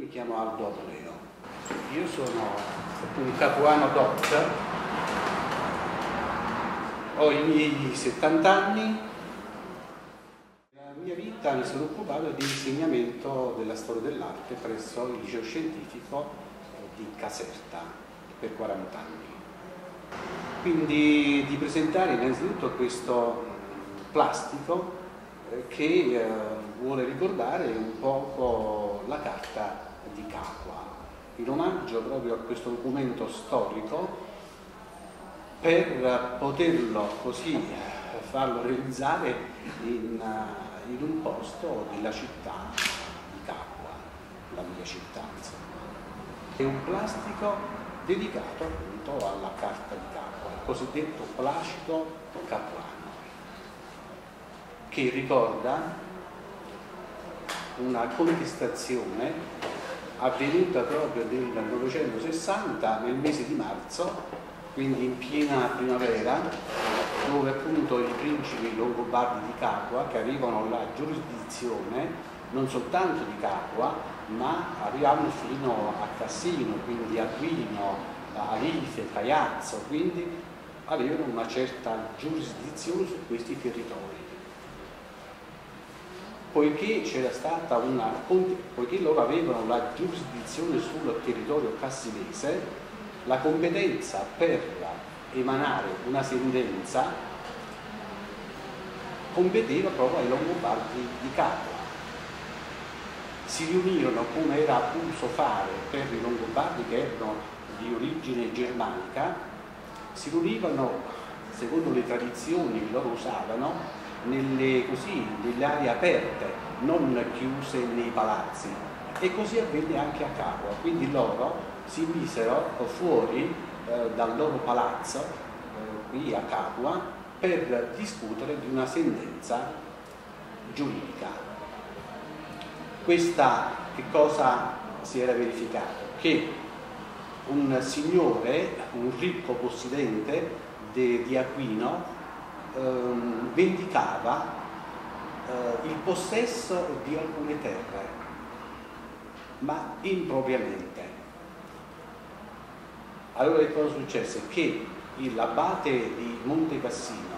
mi chiamo Aldo Aponeo, io sono un capuano DOT, ho i miei 70 anni, nella mia vita mi sono occupato di insegnamento della storia dell'arte presso il liceo scientifico di Caserta per 40 anni. Quindi di presentare innanzitutto questo plastico che vuole ricordare un poco la carta di Capua, in omaggio proprio a questo documento storico, per poterlo così farlo realizzare in un posto della città di Capua, la mia città insomma. È un plastico dedicato appunto alla carta di Capua, il cosiddetto placido capuano, che ricorda una contestazione avvenuta proprio nel 960, nel mese di marzo, quindi in piena primavera, dove appunto i principi longobardi di Capua, che avevano la giurisdizione non soltanto di Capua, ma arrivavano fino a Cassino, quindi a Aquino, a Rife, Caiazzo, quindi avevano una certa giurisdizione su questi territori. Poiché c'era stata poiché loro avevano la giurisdizione sul territorio cassinese, la competenza per emanare una sentenza competeva proprio ai longobardi di Capua. Si riunirono, come era uso fare per i longobardi che erano di origine germanica, si riunivano secondo le tradizioni che loro usavano nelle aree aperte, non chiuse nei palazzi, e così avvenne anche a Capua. Quindi loro si misero fuori dal loro palazzo qui a Capua per discutere di una sentenza giuridica. Questa che cosa si era verificato? Che un signore, un ricco possidente di Aquino, vendicava il possesso di alcune terre, ma impropriamente. Allora che cosa successe? Che l'abate di Monte Cassino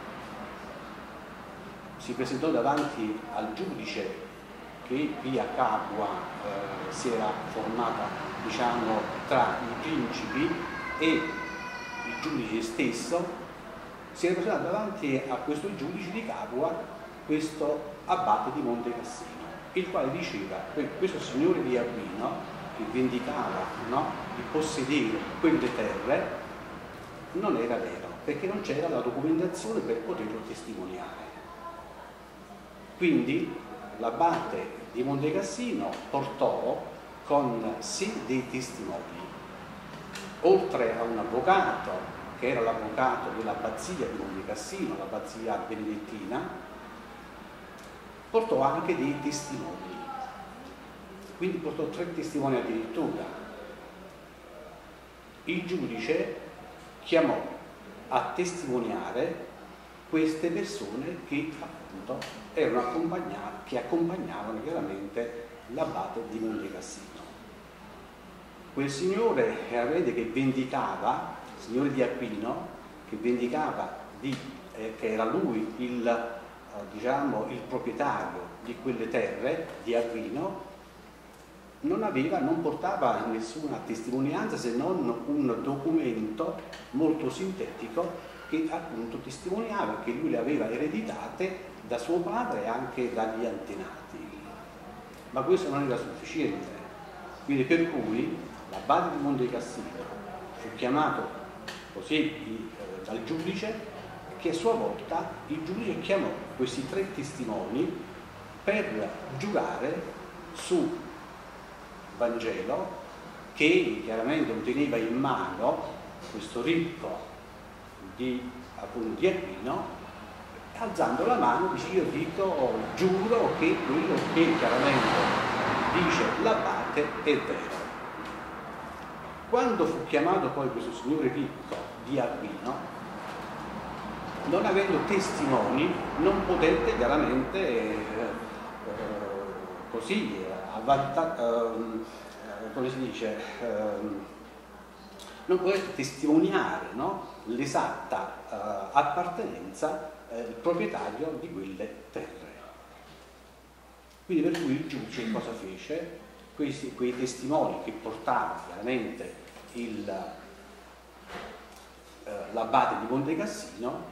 si presentò davanti al giudice che qui a Capua si era formata, diciamo, tra i principi e il giudice stesso. Si era presentato davanti a questo giudice di Capua, questo abate di Monte Cassino, il quale diceva che questo signore di Aquino, che vendicava di possedere quelle terre, non era vero, perché non c'era la documentazione per poterlo testimoniare. Quindi l'abate di Monte Cassino portò con sé dei testimoni, oltre a un avvocato, che era l'avvocato dell'abbazia di Monte Cassino, l'abbazia benedettina, portò anche dei testimoni, quindi portò 3 testimoni addirittura. Il giudice chiamò a testimoniare queste persone che appunto erano che accompagnavano chiaramente l'abate di Monte Cassino. Quel signore che vendicava, signore di Aquino, che vendicava che era lui il proprietario di quelle terre di Aquino, non portava nessuna testimonianza se non un documento molto sintetico che appunto testimoniava che lui le aveva ereditate da suo padre e anche dagli antenati. Ma questo non era sufficiente, quindi per cui l'abate di Monte Cassino fu chiamato così dal giudice, che a sua volta il giudice chiamò questi 3 testimoni per giurare su Vangelo, che chiaramente lo teneva in mano questo ricco di Aquino, alzando la mano dice: io giuro che quello che chiaramente dice l'abate è vero. Quando fu chiamato poi questo signore ricco di Aquino, non avendo testimoni, non potette chiaramente così come si dice, non può testimoniare, no, l'esatta appartenenza il proprietario di quelle terre. Quindi per cui il giudice cosa fece? Quei testimoni che portavano chiaramente l'abate di Monte Cassino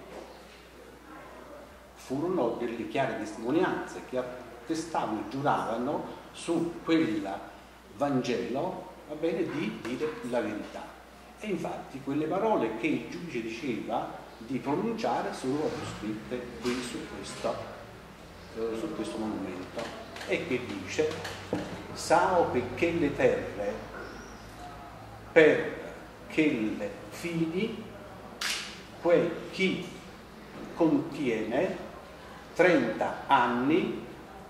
furono delle chiare testimonianze che attestavano e giuravano su quel Vangelo, va bene, di dire la verità. E infatti quelle parole che il giudice diceva di pronunciare sono scritte qui su questo monumento, e che dice: sao perché le terre per che le fini quel chi contiene 30 anni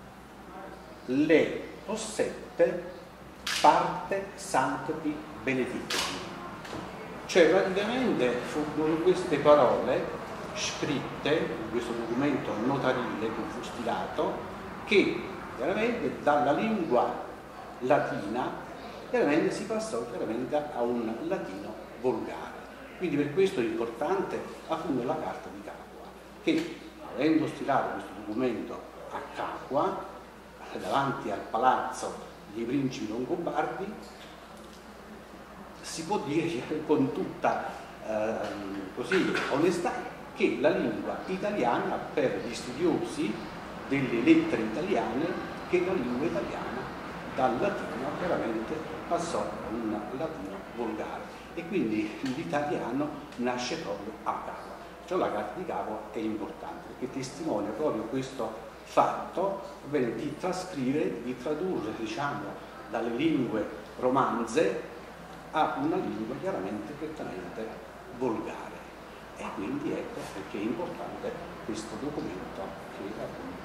le possette parte sancti benedicti. Cioè praticamente furono queste parole scritte in questo documento notarile che fu stilato, che chiaramente dalla lingua latina chiaramente si passò chiaramente a un latino volgare. Quindi per questo è importante appunto la Carta di Capua, che avendo stilato questo documento a Capua, davanti al palazzo dei principi longobardi, si può dire con tutta così onestà che la lingua italiana, per gli studiosi delle lettere italiane, che la lingua italiana dal latino chiaramente passò a un latino volgare, e quindi l'italiano nasce proprio a Capua. Cioè la Carta di Capua è importante perché testimonia proprio questo fatto, di trascrivere, di tradurre, diciamo, dalle lingue romanze a una lingua chiaramente prettamente volgare. E quindi ecco perché è importante questo documento che appunto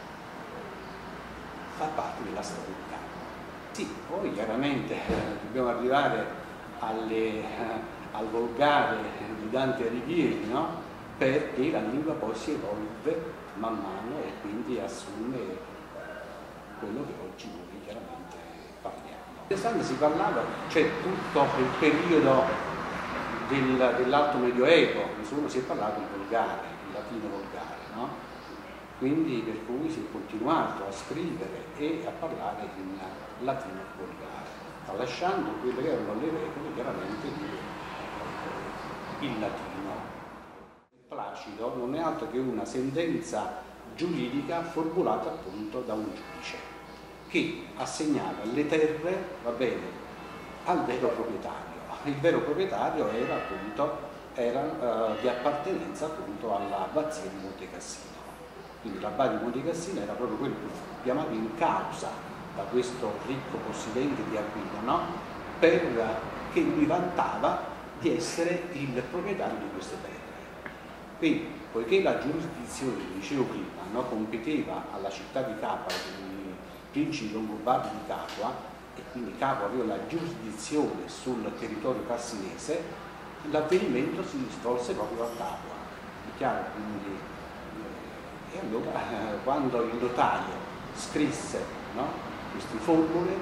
fa parte della storia di Capua. Sì, poi chiaramente dobbiamo arrivare al volgare di Dante Alighieri, no? Perché la lingua poi si evolve man mano e quindi assume quello che oggi noi chiaramente parliamo. Interessante, si parlava, c'è tutto il periodo dell'Alto Medioevo, insomma si è parlato il volgare, il latino volgare, no? Quindi per cui si è continuato a scrivere e a parlare in latino volgare, tralasciando quelle che erano le regole chiaramente il latino. Placido non è altro che una sentenza giuridica formulata appunto da un giudice che assegnava le terre, va bene, al vero proprietario. Il vero proprietario era appunto di appartenenza appunto all'abbazia di Monte Cassino. Quindi l'abbazia di Monte Cassino era proprio quello che fu chiamato in causa da questo ricco possidente di Arpino, no? Perché lui vantava di essere il proprietario di queste terre. Quindi, poiché la giurisdizione, come dicevo prima, no, competeva alla città di Capua, ai principi longobardi di Capua, e quindi Capua aveva la giurisdizione sul territorio cassinese, l'avvenimento si svolse proprio a Capua. È chiaro? Quindi, e allora quando il notaio scrisse, no, queste formule,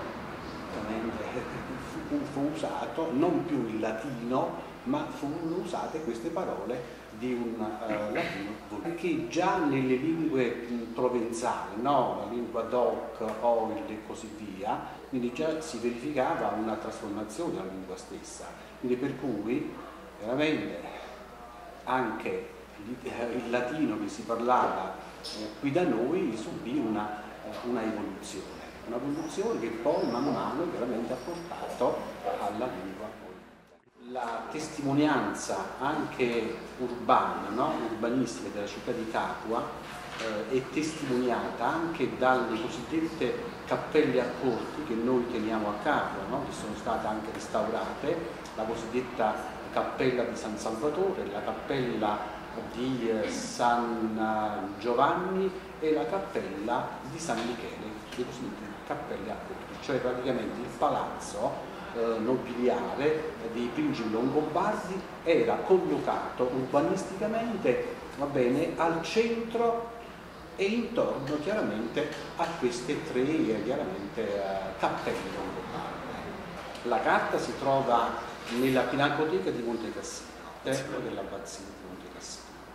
fu usato non più il latino, ma furono usate queste parole di un latino, perché già nelle lingue provenzali, no? La lingua doc, oil e così via, quindi già si verificava una trasformazione della lingua stessa, quindi per cui veramente anche il latino che si parlava qui da noi subì una evoluzione che poi man mano chiaramente ha portato alla lingua. La testimonianza anche urbana, no? Urbanistica della città di Capua è testimoniata anche dalle cosiddette cappelle a corti che noi teniamo a Capua, no? Che sono state anche restaurate, la cosiddetta cappella di San Salvatore, la cappella di San Giovanni e la cappella di San Michele, le cosiddette cappelle a corti, cioè praticamente il palazzo nobiliare dei principi longobardi era collocato urbanisticamente, va bene, al centro e intorno chiaramente a queste tre cappelle longobardie. La carta si trova nella Pinacoteca di Monte Cassino, all'interno dell'abbazia di Monte Cassino.